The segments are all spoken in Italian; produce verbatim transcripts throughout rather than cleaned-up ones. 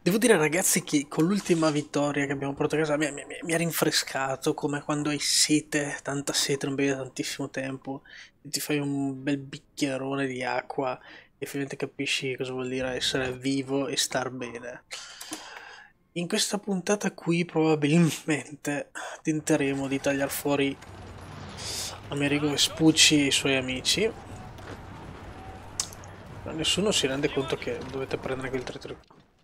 Devo dire ragazzi che con l'ultima vittoria che abbiamo portato a casa mi, mi- mi- mi ha rinfrescato, come quando hai sete, tanta sete, non bevi da tantissimo tempo, e ti fai un bel bicchierone di acqua e finalmente capisci cosa vuol dire essere vivo e star bene. In questa puntata qui probabilmente tenteremo di tagliare fuori Amerigo Vespucci e i suoi amici, ma nessuno si rende conto che dovete prendere quel territorio.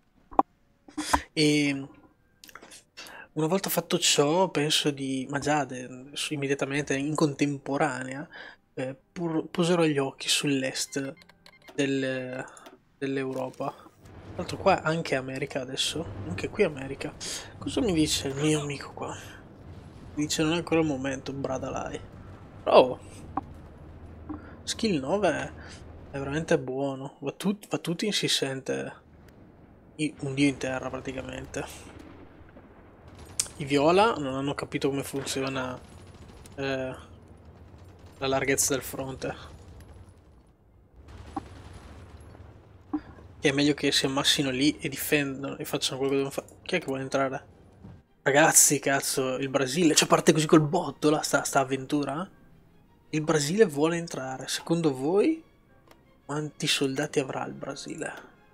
E una volta fatto ciò, penso di, ma già de- su- immediatamente in contemporanea, eh, pur- poserò gli occhi sull'est del- dell'Europa. Tra l'altro qua anche America adesso, anche qui America. Cosa mi dice il mio amico qua? Mi dice non è ancora il momento, bradalai. Oh, skill nove è, è veramente buono. Va, tut- va tutti si sente i- un dio in terra praticamente. I viola non hanno capito come funziona eh, la larghezza del fronte. Che è meglio che si ammassino lì e difendano e facciano quello che devono fare. Chi è che vuole entrare? Ragazzi, cazzo, il Brasile. Cioè, parte così col botto la sta, sta avventura? Il Brasile vuole entrare. Secondo voi, quanti soldati avrà il Brasile?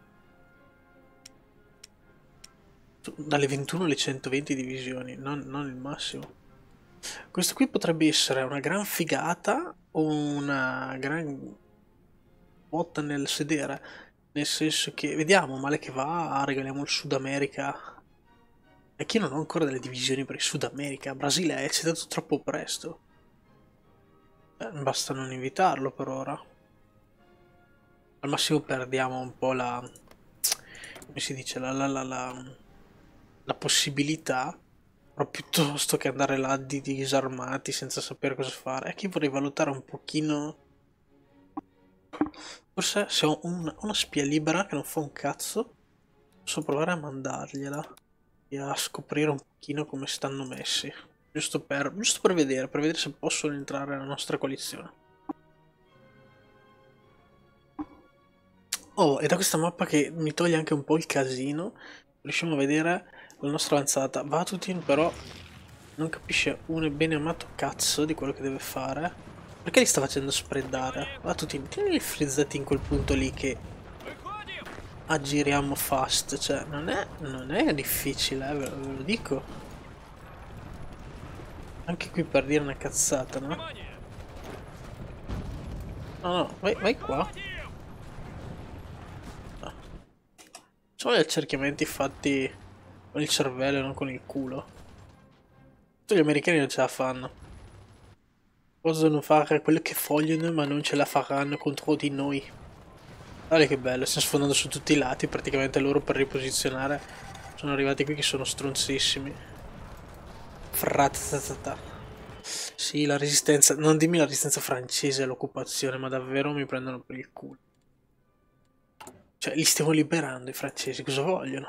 Dalle ventuno alle centoventi divisioni, non, non il massimo. Questo qui potrebbe essere una gran figata o una gran botta nel sedere. Nel senso che vediamo male che va, regaliamo il Sud America. E che io non ho ancora delle divisioni per il Sud America. Brasile è citato troppo presto. Eh, basta non invitarlo per ora. Al massimo perdiamo un po' la... come si dice? La, la, la, la, la possibilità. Però piuttosto che andare là di disarmati senza sapere cosa fare. È che vorrei valutare un pochino... Forse se ho un- una spia libera che non fa un cazzo, posso provare a mandargliela e a scoprire un pochino come stanno messi. Giusto per, giusto per vedere, per vedere se possono entrare nella nostra coalizione. Oh, e da questa mappa che mi toglie anche un po' il casino, riusciamo a vedere la nostra avanzata. Vatutin però non capisce un bene amato cazzo di quello che deve fare. Perché li sta facendo spreadare? Vatutin, tieni frizzati in quel punto lì che aggiriamo fast, cioè non è, non è difficile, eh, ve, ve lo dico. Anche qui per dire una cazzata, no? No, no, vai, vai qua. No. Sono gli accerchiamenti fatti con il cervello e non con il culo. Tutti gli americani non ce la fanno. Possono fare quello che vogliono, ma non ce la faranno contro di noi. Guarda che bello, stiamo sfondando su tutti i lati, praticamente loro per riposizionare sono arrivati qui che sono stronzissimi. Frazzatata. Sì, la resistenza, non dimmi la resistenza francese all'occupazione, ma davvero mi prendono per il culo. Cioè, li stiamo liberando i francesi, cosa vogliono?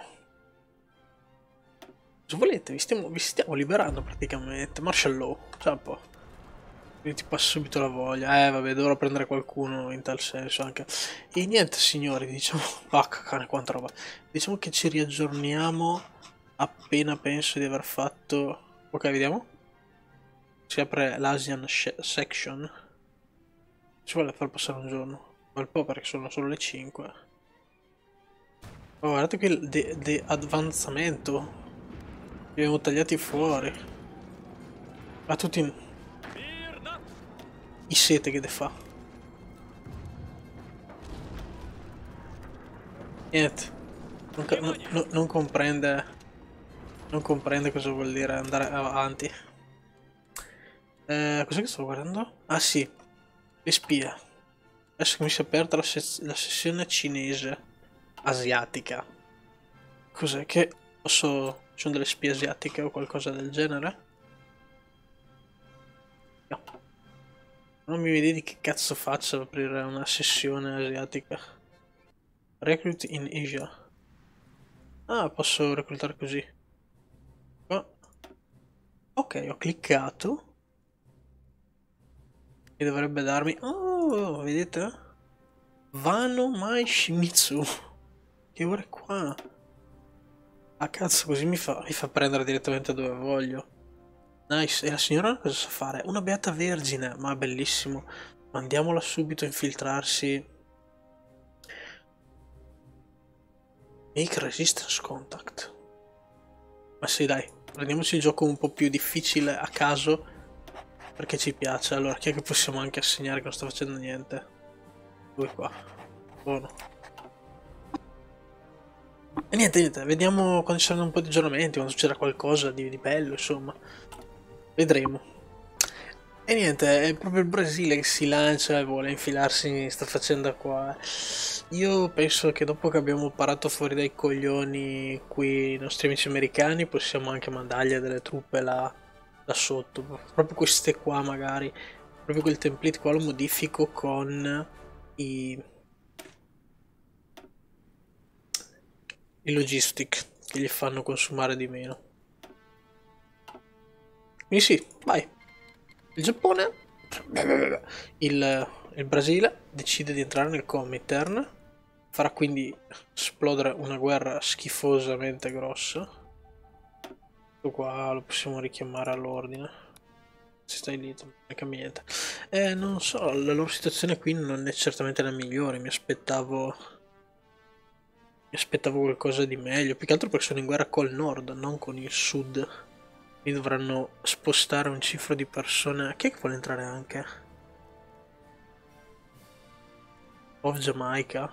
Cosa volete? Vi stiamo, vi stiamo liberando praticamente. Martial law, ciao un po'. Quindi ti passa subito la voglia. Eh, vabbè, dovrò prendere qualcuno in tal senso anche. E niente, signori, diciamo... Vacca, cane, quanta roba. Diciamo che ci riaggiorniamo appena penso di aver fatto... Ok, vediamo. Si apre l'Asian section. Ci vuole far passare un giorno. Un bel po' perché sono solo le cinque. Oh, guardate qui il de, de avanzamento. Li abbiamo tagliati fuori. Ma tutti in... i sete che te fa. Niente. Non, ca- no- no- non comprende. Non comprende cosa vuol dire andare avanti. Eh, cos'è che sto guardando? Ah sì, le spie. Adesso che mi si è aperta la, se- la sessione cinese asiatica. Cos'è che posso... Ci sono delle spie asiatiche o qualcosa del genere? No. Non mi vedi di che cazzo faccio ad aprire una sessione asiatica. Recruit in Asia. Ah, posso reclutare così. Oh, ok, ho cliccato. E dovrebbe darmi... Oh, vedete? Vano Mai Shimizu. Che ora è qua. Ah cazzo, così mi fa, mi fa prendere direttamente dove voglio. Nice, e la signora cosa sa fare? Una beata vergine, ma bellissimo. Mandiamola subito a infiltrarsi. Make resistance contact. Ma sì dai, prendiamoci il gioco un po' più difficile a caso. Perché ci piace. Allora, chi è che possiamo anche assegnare che non sta facendo niente? Due qua. Buono. E niente, niente, vediamo quando ci saranno un po' di aggiornamenti, quando succederà qualcosa di, di bello, insomma. Vedremo. E niente, è proprio il Brasile che si lancia e vuole infilarsi in sta faccenda qua. Io penso che dopo che abbiamo parato fuori dai coglioni qui i nostri amici americani, possiamo anche mandargli delle truppe là, là sotto. Proprio queste qua magari. Proprio quel template qua lo modifico con i... i logistic che gli fanno consumare di meno. Quindi sì, vai. Il Giappone, il, il Brasile decide di entrare nel Comintern, farà quindi esplodere una guerra schifosamente grossa. Questo qua lo possiamo richiamare all'ordine. Si stai lì, non ne cambia niente. Eh, non so, la loro situazione qui non è certamente la migliore, mi aspettavo... Mi aspettavo qualcosa di meglio, più che altro perché sono in guerra col nord, non con il sud. Quindi dovranno spostare un cifro di persone. Chi è che vuole entrare anche? Of Jamaica.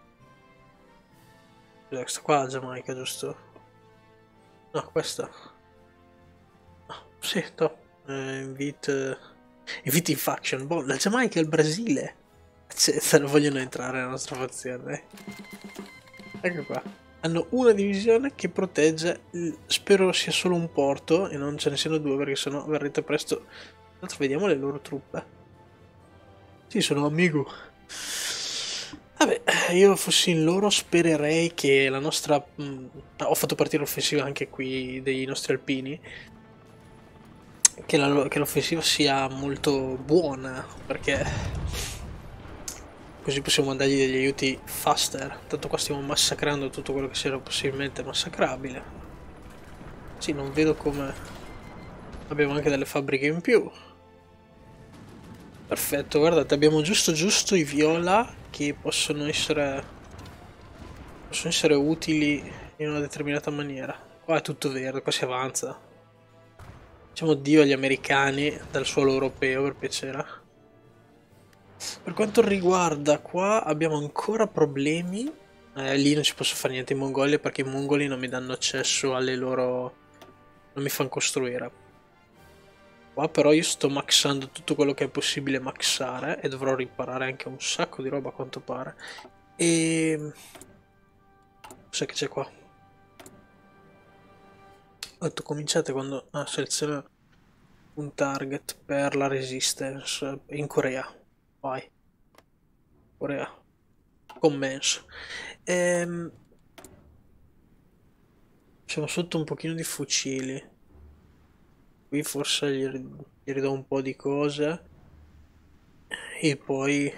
Questa qua è Giamaica, giusto? No, questa. No, sì, no. Eh, invite... Invite in faction. Boh, la Giamaica e il Brasile. Cioè, non vogliono entrare nella nostra fazione. Ecco qua. Hanno una divisione che protegge, spero sia solo un porto e non ce ne siano due perché sennò verrete presto. Tra l'altro vediamo le loro truppe. Sì, sono amico. Vabbè, io fossi in loro spererei che la nostra... Mh, ho fatto partire l'offensiva anche qui dei nostri alpini. Che, la, che l'offensiva sia molto buona perché... Così possiamo mandargli degli aiuti faster. Tanto qua stiamo massacrando tutto quello che sia possibilmente massacrabile. Sì, non vedo come... Abbiamo anche delle fabbriche in più. Perfetto, guardate, abbiamo giusto giusto i viola che possono essere... Possono essere utili in una determinata maniera. Qua è tutto verde, qua si avanza. Diciamo addio agli americani dal suolo europeo, per piacere. Per quanto riguarda qua abbiamo ancora problemi. Eh, lì non ci posso fare niente in Mongolia perché i mongoli non mi danno accesso alle loro... non mi fanno costruire. Qua però io sto maxando tutto quello che è possibile maxare e dovrò riparare anche un sacco di roba a quanto pare. E... cos'è che c'è qua? Ho detto cominciate quando... Ah, seleziona un target per la resistance in Corea. Vai. Corea. Commenso. Ehm... Siamo sotto un pochino di fucili. Qui forse gli, gli ridò un po' di cose. E poi...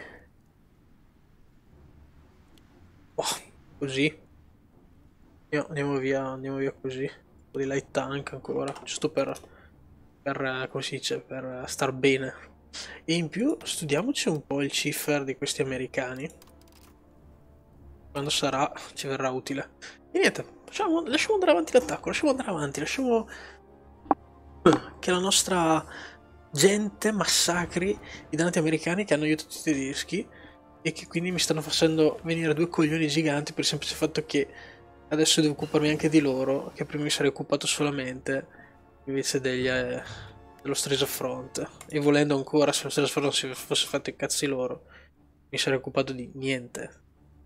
Oh, così. Andiamo via, andiamo via così. Un po' di light tank ancora. Giusto per... per... come si dice? Per star bene. E in più studiamoci un po' il ciffer di questi americani. Quando sarà ci verrà utile. E niente, lasciamo, lasciamo andare avanti l'attacco, lasciamo andare avanti, lasciamo che la nostra gente massacri i danati americani che hanno aiutato i tedeschi e che quindi mi stanno facendo venire due coglioni giganti per il semplice fatto che adesso devo occuparmi anche di loro, che prima mi sarei occupato solamente invece degli... Eh, dello Stresa Front. E volendo ancora, se lo Stresa Front si fosse fatto i cazzi loro, mi sarei occupato di niente.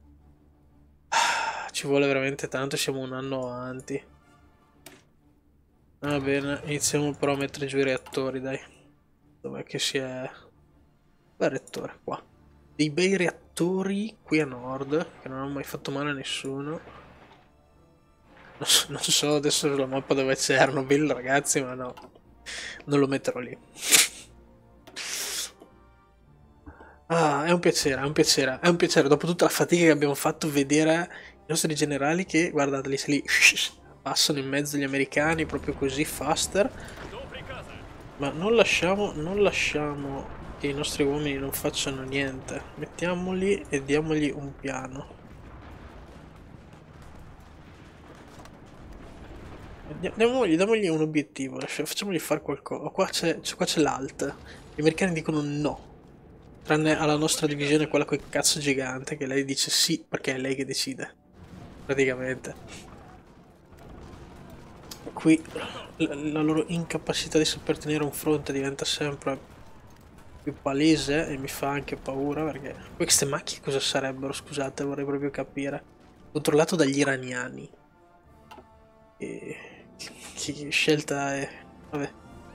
Ci vuole veramente tanto, siamo un anno avanti. Va bene, iniziamo però a mettere giù i reattori, dai. Dov'è che si è... Bel reattore, qua. Dei bei reattori qui a nord, che non hanno mai fatto male a nessuno. Non so, non so adesso sulla mappa dove c'è Chernobyl, ragazzi, ma no. Non lo metterò lì. Ah, è un piacere, è un piacere, è un piacere. Dopo tutta la fatica che abbiamo fatto vedere i nostri generali che, guardate lì, se lì passano in mezzo gli americani proprio così, faster. Ma non lasciamo, non lasciamo che i nostri uomini non facciano niente. Mettiamoli e diamogli un piano. Diamogli, diamogli un obiettivo, facciamogli fare qualcosa. Qua c'è l'alt. Gli americani dicono no. Tranne alla nostra divisione, quella quel cazzo gigante, che lei dice sì perché è lei che decide. Praticamente. Qui la, la loro incapacità di saper tenere un fronte diventa sempre più palese e mi fa anche paura, perché queste macchie cosa sarebbero, scusate, vorrei proprio capire. Controllato dagli iraniani. E che, che scelta è? Vabbè.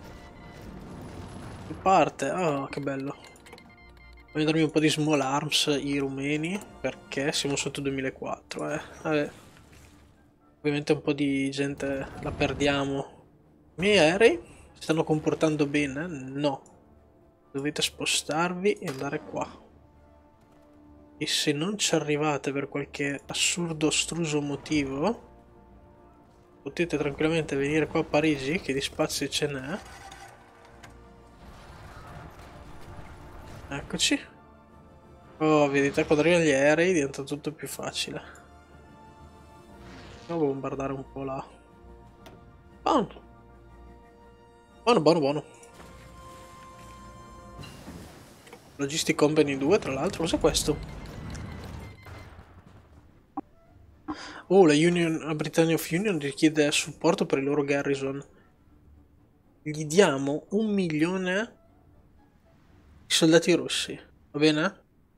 Parte, oh che bello. Voglio darmi un po' di small arms i rumeni, perché siamo sotto duemilaquattro, eh. Vabbè. Ovviamente un po' di gente la perdiamo. I miei aerei si stanno comportando bene? No. Dovete spostarvi e andare qua. E se non ci arrivate per qualche assurdo, astruso motivo, potete tranquillamente venire qua a Parigi, che di spazio ce n'è. Eccoci. Oh, vedete, quando arrivano gli aerei diventa tutto più facile. Andiamo a bombardare un po' là. Buono. Buono, buono, buono. Logistic Company due, tra l'altro. Cos'è questo? Oh, la Union, la Britannia of Union richiede supporto per il loro garrison. Gli diamo un milione di soldati russi. Va bene?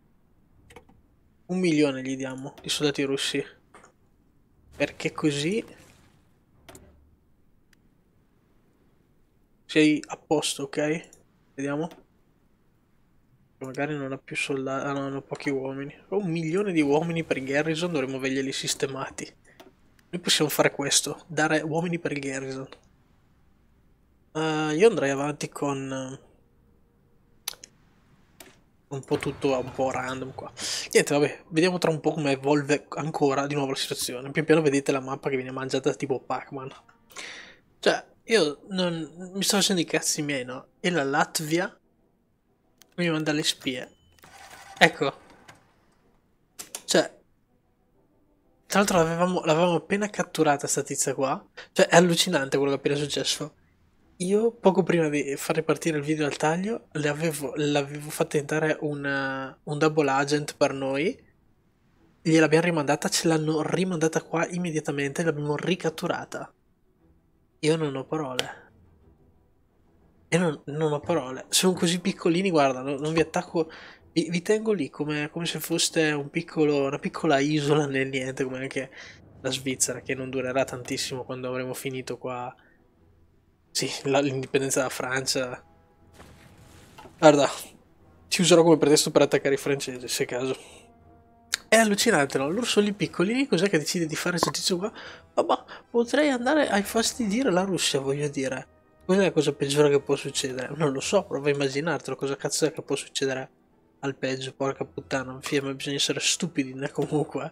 Un milione gli diamo di soldati russi. Perché così sei a posto, ok? Vediamo. Magari non ha più soldati, ah, no, hanno pochi uomini. Ho un milione di uomini per il garrison, dovremmo averli sistemati. Noi possiamo fare questo, dare uomini per il garrison. Uh, io andrei avanti con un po' tutto un po' random qua. Niente, vabbè, vediamo tra un po' come evolve ancora di nuovo la situazione. Pian piano vedete la mappa che viene mangiata tipo Pac-Man. Cioè, io non mi sto facendo i cazzi miei, no? E la Latvia mi manda le spie. Ecco. Cioè, tra l'altro l'avevamo appena catturata sta tizia qua. Cioè, è allucinante quello che è appena successo. Io, poco prima di far ripartire il video al taglio, le avevo, l'avevo fatta entrare una, un double agent per noi. Gliel'abbiamo rimandata, ce l'hanno rimandata qua immediatamente e l'abbiamo ricatturata. Io non ho parole. Io non, non ho parole. Sono così piccolini, guarda, non, non vi attacco. Vi, vi tengo lì come, come se foste un piccolo, una piccola isola nel niente, come anche la Svizzera, che non durerà tantissimo quando avremo finito qua. Sì, l'indipendenza della Francia. Guarda, ci userò come pretesto per attaccare i francesi, se caso. È allucinante, no? Loro sono lì piccolini, cos'è che decide di fare questo tizio qua? Vabbè, potrei andare a infastidire la Russia, voglio dire. Cos'è la cosa peggiore che può succedere? Non lo so, prova a immaginartelo, cosa cazzo è che può succedere al peggio, porca puttana. Ma bisogna essere stupidi, né, comunque.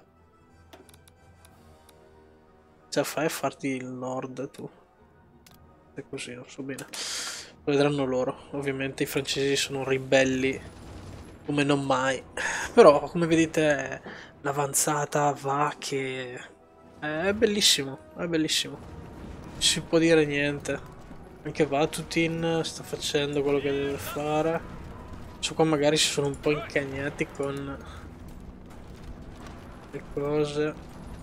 Ce fai a farti il nord, tu. È così, non so bene. Lo vedranno loro. Ovviamente i francesi sono ribelli come non mai. Però, come vedete, l'avanzata va che è bellissimo, è bellissimo. Non si può dire niente. Anche Vatutin sta facendo quello che deve fare. Su qua magari si sono un po' incagnati con le cose.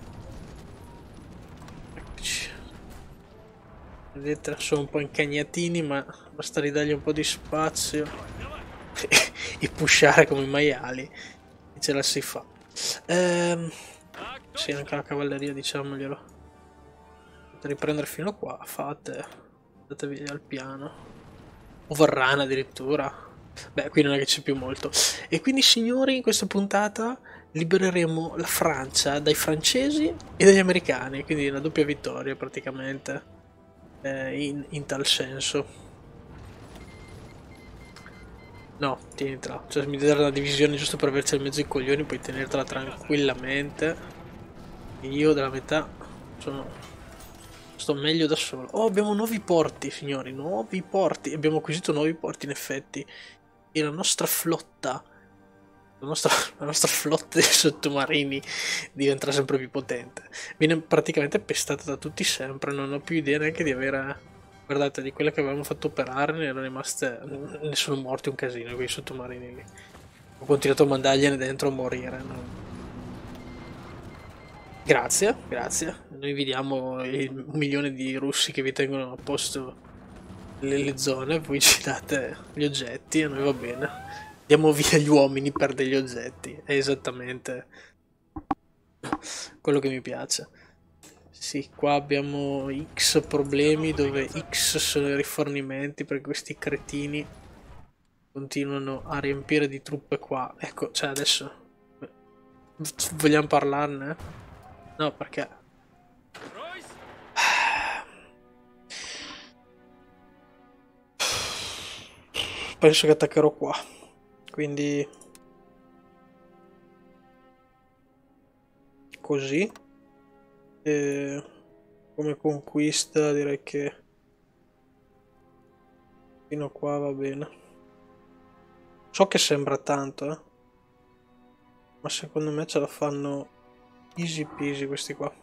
Eccoci. Vedete, sono un po' incagnatini, ma basta ridargli un po' di spazio e pushare come i maiali e ce la si fa. Ehm, sì, anche la cavalleria, diciamoglielo. Potete riprendere fino qua, fate, andatevi al piano. O Varrana addirittura. Beh, qui non è che c'è più molto. E quindi, signori, in questa puntata libereremo la Francia dai francesi e dagli americani, quindi una doppia vittoria praticamente. Eh, in, in tal senso. No, tienitela. Cioè, mi dare una divisione giusto per averci in mezzo i coglioni, puoi tenertela tranquillamente. Io della metà sono Sto meglio da solo. Oh, abbiamo nuovi porti, signori, nuovi porti. Abbiamo acquisito nuovi porti, in effetti. E la nostra flotta, la nostra, la nostra flotta di sottomarini diventerà sempre più potente. Viene praticamente pestata da tutti sempre, non ho più idea neanche di avere... Guardate, di quelle che avevamo fatto operare ne erano rimaste... ne sono morti un casino, quei sottomarini lì. Ho continuato a mandargliene dentro a morire, no? Grazie, grazie. Noi vediamo il, un milione di russi che vi tengono a posto le, le zone, voi ci date gli oggetti e a noi va bene. Diamo via gli uomini per degli oggetti. È esattamente quello che mi piace. Sì, qua abbiamo X problemi dove X sono i rifornimenti perché questi cretini continuano a riempire di truppe qua. Ecco, cioè adesso vogliamo parlarne? No, perché penso che attaccherò qua, quindi così e come conquista direi che fino a qua va bene. So che sembra tanto, eh? Ma secondo me ce la fanno easy peasy questi qua.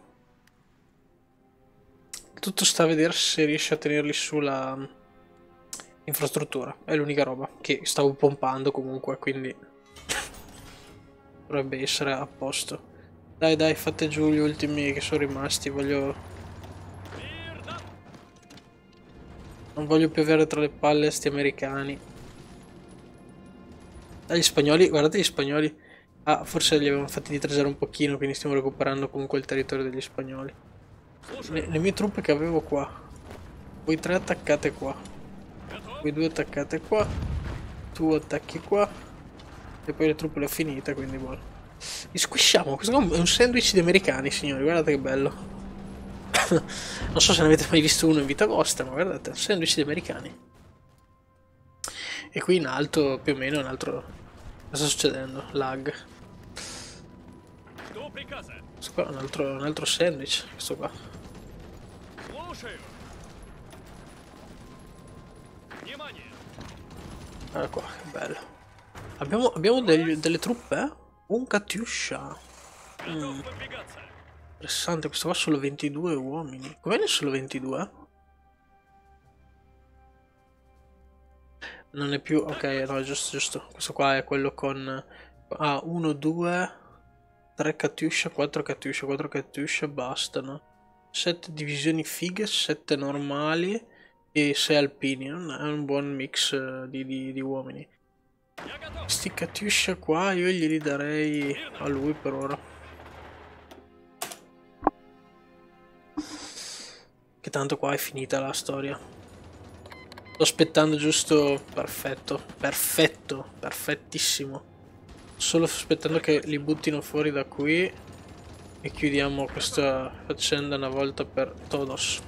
Tutto sta a vedere se riesce a tenerli sulla infrastruttura, è l'unica roba che stavo pompando comunque, quindi dovrebbe essere a posto. Dai dai, fate giù gli ultimi che sono rimasti, voglio... Non voglio più avere tra le palle sti americani. Dai, gli spagnoli, guardate gli spagnoli. Ah, forse li avevamo fatti ritrasare un pochino, quindi stiamo recuperando comunque il territorio degli spagnoli. Le, le mie truppe che avevo qua. Voi tre attaccate qua. Voi due attaccate qua. Tu attacchi qua. E poi le truppe le ho finite, quindi buono. Li squisciamo. Questo è un sandwich di americani, signori. Guardate che bello. Non so se ne avete mai visto uno in vita vostra, ma guardate, un sandwich di americani. E qui in alto, più o meno, un altro... Cosa sta succedendo? Lag. Questo qua è un altro, un altro sandwich. Questo qua. Guarda qua, che bello. Abbiamo, abbiamo degli, delle truppe, eh? Un Katyusha. Mm. Interessante, questo qua solo ventidue uomini. Come ne solo ventidue? Non è più... Ok, no, giusto, giusto. Questo qua è quello con... Ah, uno, due, tre Katyusha, quattro Katyusha, quattro Katyusha bastano. sette divisioni fighe, sette normali e sei alpini. È un buon mix di, di, di uomini. Questi Katyusha qua io glieli darei a lui per ora. Che tanto qua è finita la storia. Sto aspettando giusto... Perfetto, perfetto, perfettissimo. Solo aspettando che li buttino fuori da qui e chiudiamo questa faccenda una volta per todos.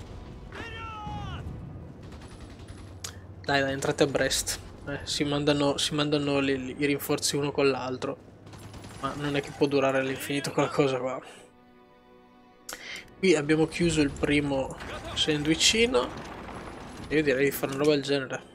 Dai, dai, entrate a Brest. Eh, si mandano, si mandano li, i rinforzi uno con l'altro. Ma non è che può durare all'infinito quella cosa qua. Qui abbiamo chiuso il primo sandwichino. Io direi di fare una roba del genere.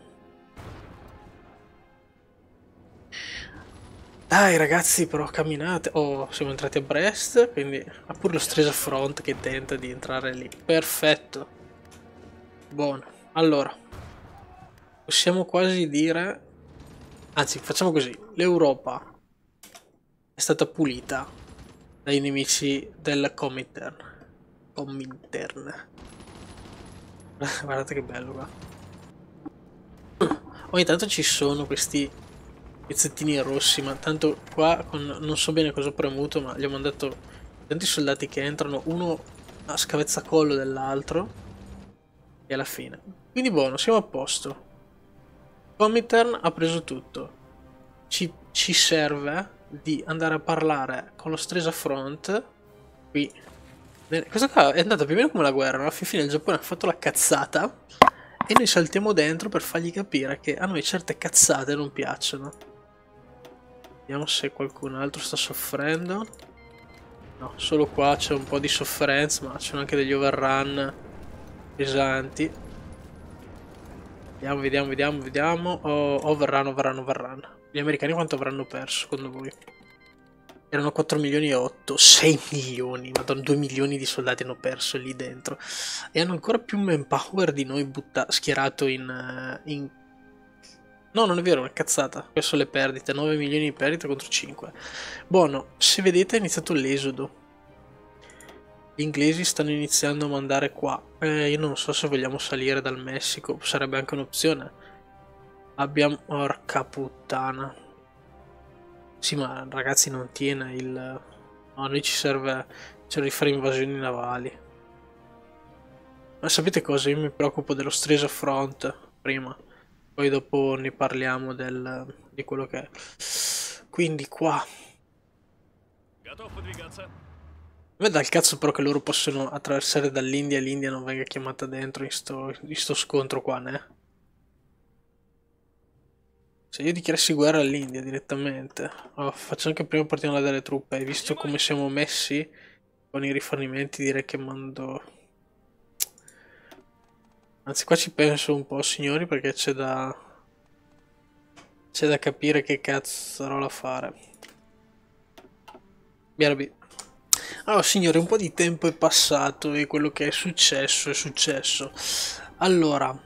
Dai ragazzi, però camminate. Oh, siamo entrati a Brest, quindi ha pure lo Stresa Front che tenta di entrare lì. Perfetto. Buono. Allora, possiamo quasi dire... Anzi, facciamo così. L'Europa è stata pulita dai nemici del Comintern. Comintern. Guardate che bello qua. Ogni tanto ci sono questi pezzettini rossi, ma tanto qua con, non so bene cosa ho premuto, ma gli ho mandato tanti soldati che entrano, uno a scavezzacollo dell'altro e alla fine. Quindi buono, siamo a posto. Comintern ha preso tutto. Ci, ci serve di andare a parlare con lo Stresa Front. Qui. Questa qua è andata più o meno come la guerra, alla fine il Giappone ha fatto la cazzata e noi saltiamo dentro per fargli capire che a noi certe cazzate non piacciono. Vediamo se qualcun altro sta soffrendo. No, solo qua c'è un po' di sofferenza, ma c'è anche degli overrun pesanti. Vediamo, vediamo, vediamo, vediamo. Oh, oh, verranno, verranno, verranno. Gli americani quanto avranno perso, secondo voi? Erano quattro milioni e otto, sei milioni, madonna, due milioni di soldati hanno perso lì dentro. E hanno ancora più manpower di noi butta schierato in, uh, in... No, non è vero, è una cazzata. Queste sono le perdite, nove milioni di perdite contro cinque. Buono, se vedete è iniziato l'esodo. Gli inglesi stanno iniziando a mandare qua. Eh, io non so se vogliamo salire dal Messico, sarebbe anche un'opzione. Abbiamo... Porca puttana. Sì, ma ragazzi non tiene il... No, a noi ci serve... C'è di fare invasioni navali. Ma sapete cosa? Io mi preoccupo dello Stresa Front prima. Poi dopo ne parliamo del... di quello che è. Quindi qua... A me dà il cazzo però che loro possono attraversare dall'India e l'India non venga chiamata dentro in sto, in sto scontro qua, né? Se io dichiarassi guerra all'India direttamente, oh, faccio anche prima partiamo dalle truppe, hai visto come siamo messi con i rifornimenti, direi che mando... Anzi qua ci penso un po' signori perché c'è da... c'è da capire che cazzarola fare. B R B. Allora signori, un po' di tempo è passato e quello che è successo è successo. Allora...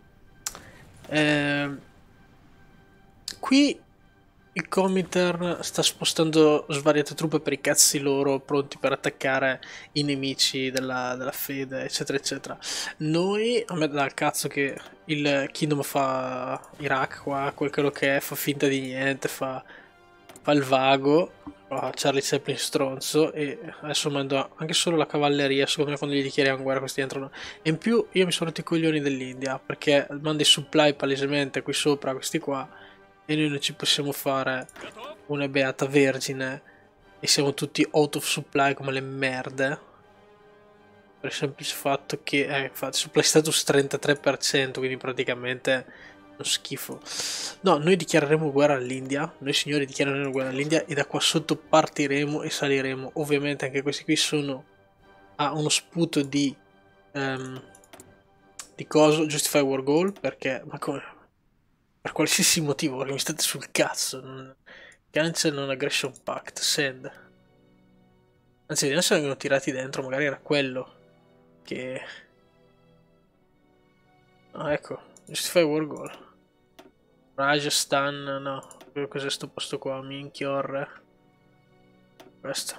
Eh... Qui il Comintern sta spostando svariate truppe per i cazzi loro, pronti per attaccare i nemici della, della fede, eccetera, eccetera. Noi, a me dà il cazzo che il Kingdom fa Iraq qua, quel che è, fa finta di niente, fa, fa il vago, fa Charlie Chaplin stronzo, e adesso mando anche solo la cavalleria, secondo me quando gli dichiariamo guerra questi entrano. E in più io mi sono rotto i coglioni dell'India, perché manda i supply palesemente qui sopra, questi qua, e noi non ci possiamo fare una beata vergine e siamo tutti out of supply come le merde per il semplice fatto che eh, infatti supply status trentatré per cento, quindi praticamente uno schifo. No, noi dichiareremo guerra all'India, noi signori dichiareremo guerra all'India e da qua sotto partiremo e saliremo. Ovviamente anche questi qui sono a uno sputo di um, di coso, Justify War Goal, perché ma come per qualsiasi motivo, perché mi state sul cazzo. Non... Cancel non aggression pact, send. Anzi, vediamo se vengono tirati dentro, magari era quello che... Ah, ecco, Justify War Goal. Rajasthan, no, cos'è sto posto qua? Minchior. Questo.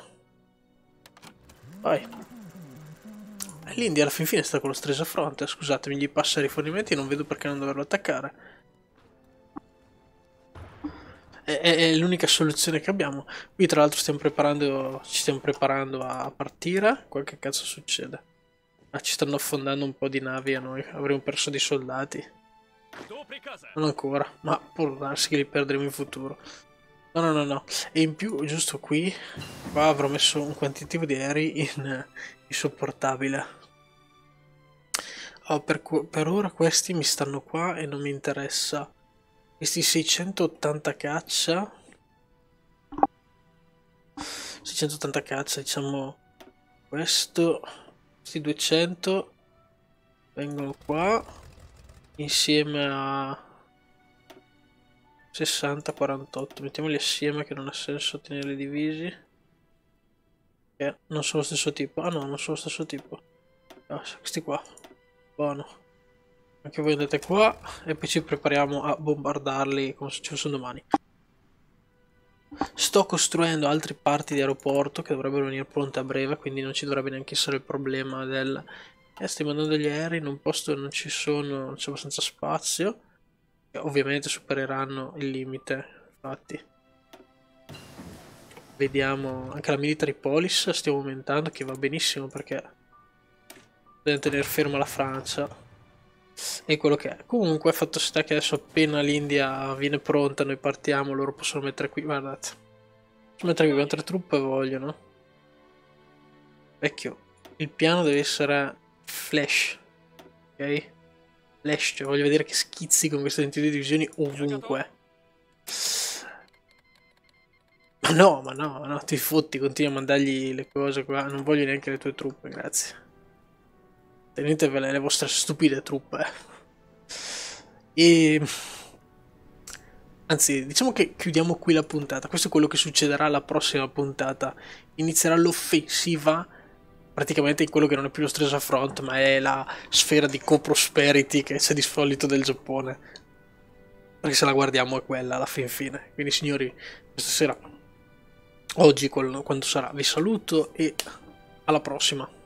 Vai. L'India alla fin fine sta con lo Stresa Front, scusatemi, gli passa i rifornimenti, non vedo perché non doverlo attaccare. È, è l'unica soluzione che abbiamo. Qui tra l'altro stiamo preparando, ci stiamo preparando a partire. Qualche cazzo succede? Ah, ci stanno affondando un po' di navi a noi. Avremo perso dei soldati. Non ancora, ma può darsi che li perderemo in futuro. No, no, no, no. E in più, giusto qui, qua avrò messo un quantitativo di aerei in insopportabile. Oh, per, per ora questi mi stanno qua e non mi interessa. Questi seicentottanta caccia, seicentottanta caccia, diciamo questo, questi duecento vengono qua insieme a sessanta quarantotto, mettiamoli assieme che non ha senso tenerli divisi, che non sono lo stesso tipo. Ah no, non sono lo stesso tipo. Ah, questi qua, buono. Anche voi andate qua e poi ci prepariamo a bombardarli come se ci fossero domani. Sto costruendo altre parti di aeroporto che dovrebbero venire pronte a breve, quindi non ci dovrebbe neanche essere il problema del... Eh, stai mandando degli aerei in un posto dove non ci sono, non c'è abbastanza spazio. E ovviamente supereranno il limite, infatti. Vediamo, anche la military police stiamo aumentando, che va benissimo perché deve tenere ferma la Francia. E quello che è. Comunque fatto sta che adesso appena l'India viene pronta noi partiamo, loro possono mettere qui, guardate, possono mettere qui quante truppe vogliono. Vecchio, il piano deve essere flash, ok? Flash, cioè voglio vedere che schizzi con queste ventidue divisioni ovunque. Ma no, ma no, ma no, ti fotti, continui a mandargli le cose qua, non voglio neanche le tue truppe, grazie. Tenetevele le vostre stupide truppe. E... Anzi, diciamo che chiudiamo qui la puntata. Questo è quello che succederà alla prossima puntata. Inizierà l'offensiva praticamente in quello che non è più lo Stresa Front, ma è la sfera di co-prosperity che c'è di solito del Giappone. Perché se la guardiamo è quella alla fin fine. Quindi signori, questa sera, oggi quando sarà, vi saluto e alla prossima.